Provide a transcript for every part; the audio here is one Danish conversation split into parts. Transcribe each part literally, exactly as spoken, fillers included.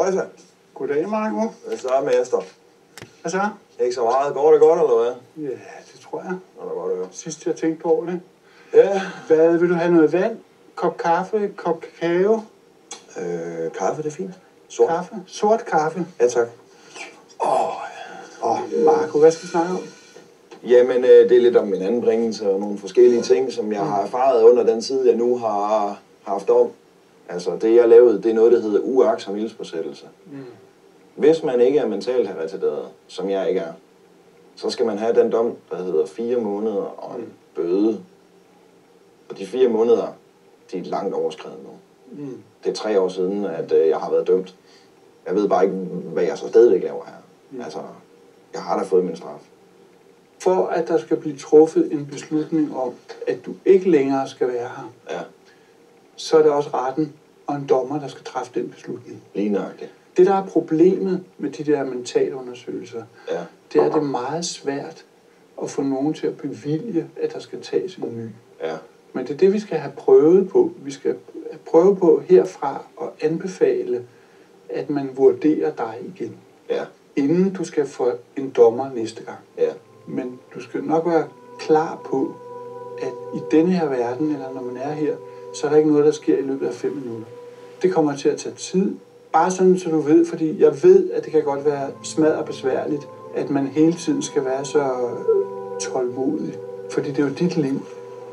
Højsa. Goddag, Marco. Hvad så, mester? Hvad så? Ikke så meget. Går det godt, eller hvad? Ja, det tror jeg. Nå, det var det jo. Sidst jeg tænkte på det. Ja. Hvad, vil du have noget vand? Kop kaffe? Kop kakao? Øh, kaffe, det er fint. Sort. Kaffe? Sort kaffe? Ja, tak. Åh, oh, oh, Marco, hvad skal vi snakke om? Jamen, øh, det er lidt om min anbringelse og nogle forskellige ting, som jeg har erfaret under den tid, jeg nu har haft om. Altså, det jeg lavede, det er noget, der hedder uagtsom ildspåsættelse. Mm. Hvis man ikke er mentalt retarderet, som jeg ikke er, så skal man have den dom, der hedder fire måneder og en bøde. Og de fire måneder, de er langt overskredet nu. Mm. Det er tre år siden, at øh, jeg har været dømt. Jeg ved bare ikke, hvad jeg så stadigvæk laver her. Mm. Altså, jeg har da fået min straf. For at der skal blive truffet en beslutning om, at du ikke længere skal være her, ja. Så er det også retten og en dommer, der skal træffe den beslutning. Lige nøjagtigt. Det, der er problemet med de der mentalundersøgelser, ja. Det er, at det er meget svært at få nogen til at bevilge, at der skal tages en ny. Ja. Men det er det, vi skal have prøvet på. Vi skal prøve på herfra at anbefale, at man vurderer dig igen. Ja. Inden du skal få en dommer næste gang. Ja. Men du skal nok være klar på, at i denne her verden, eller når man er her, så er der ikke noget, der sker i løbet af fem minutter. Det kommer til at tage tid. Bare sådan, så du ved, fordi jeg ved, at det kan godt være smadret besværligt, at man hele tiden skal være så tålmodig. Fordi det er jo dit liv.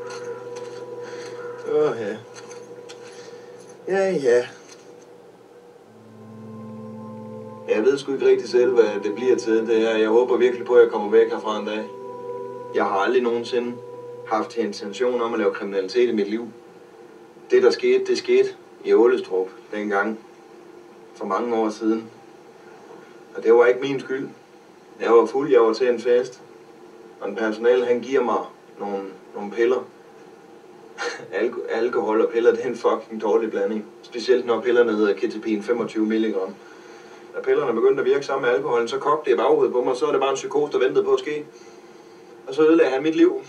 Åh, oh, ja. Ja, ja. Jeg ved sgu ikke rigtig selv, hvad det bliver til det her. Jeg håber virkelig på, at jeg kommer væk herfra en dag. Jeg har aldrig nogensinde haft intention om at lave kriminalitet i mit liv. Det, der skete, det skete i Ålestrup dengang. For mange år siden. Og det var ikke min skyld. Jeg var fuld, jeg var til en fest. Og en personale, han giver mig nogle, nogle piller. Alko- alkohol og piller, det er en fucking dårlig blanding. Specielt når pillerne hedder ketapin femogtyve milligram. Da pillerne begyndte at virke sammen med alkoholen, så kogte det i baghovedet på mig, så var det bare en psykose, der ventede på at ske. Og så ødelagde han mit liv.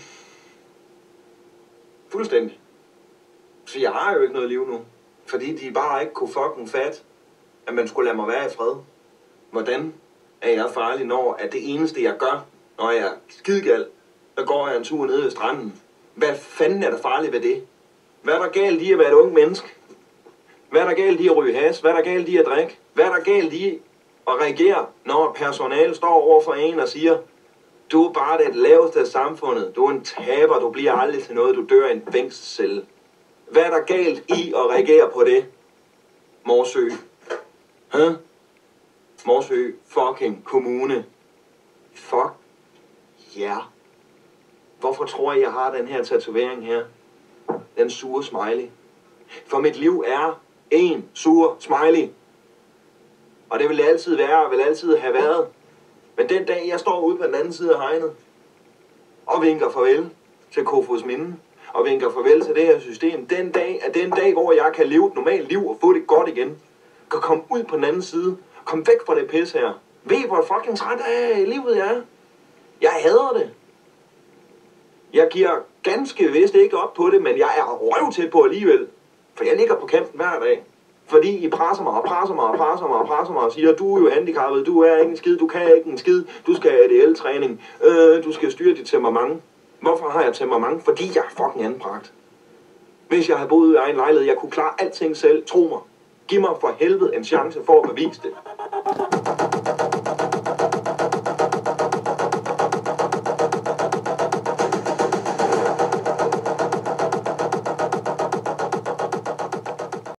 Fuldstændig. Så jeg har jo ikke noget liv nu. Fordi de bare ikke kunne fucking fat, at man skulle lade mig være i fred. Hvordan er jeg farlig, når at det eneste, jeg gør, når jeg er skidegal, der går jeg en tur nede ved stranden. Hvad fanden er der farligt ved det? Hvad er der galt i at være et ung menneske? Hvad er der galt i at ryge has? Hvad er der galt i at drikke? Hvad er der galt i at reagere, når personale står over for en og siger, du er bare det laveste af samfundet. Du er en taber. Du bliver aldrig til noget. Du dør i en fængselscelle. Hvad er der galt i at reagere på det? Morsø. Hæ? Morsø fucking kommune. Fuck. Ja. Yeah. Hvorfor tror jeg, jeg har den her tatovering her? Den sure smiley. For mit liv er en sur smiley. Og det vil det altid være, og vil altid have været. Men den dag, jeg står ude på den anden side af hegnet, og vinker farvel til Kofoedsminde, og vinker farvel til det her system, den dag er den dag, hvor jeg kan leve et normalt liv og få det godt igen. Kan komme ud på den anden side, komme væk fra det pis her. Ved I, hvor fucking træt af livet jeg er? Jeg hader det. Jeg giver ganske vist ikke op på det, men jeg er røv til på alligevel. For jeg ligger på kanten hver dag. Fordi I presser mig og presser mig og presser mig og presser mig og siger, du er jo handicappet, du er ikke en skid, du kan ikke en skid, du skal have A D L-træning, øh, du skal styre dit temperament. Hvorfor har jeg temperament? Fordi jeg er fucking anbragt. Hvis jeg havde boet i egen lejlighed, jeg kunne klare alting selv, tro mig. Giv mig for helvede en chance for at bevise det.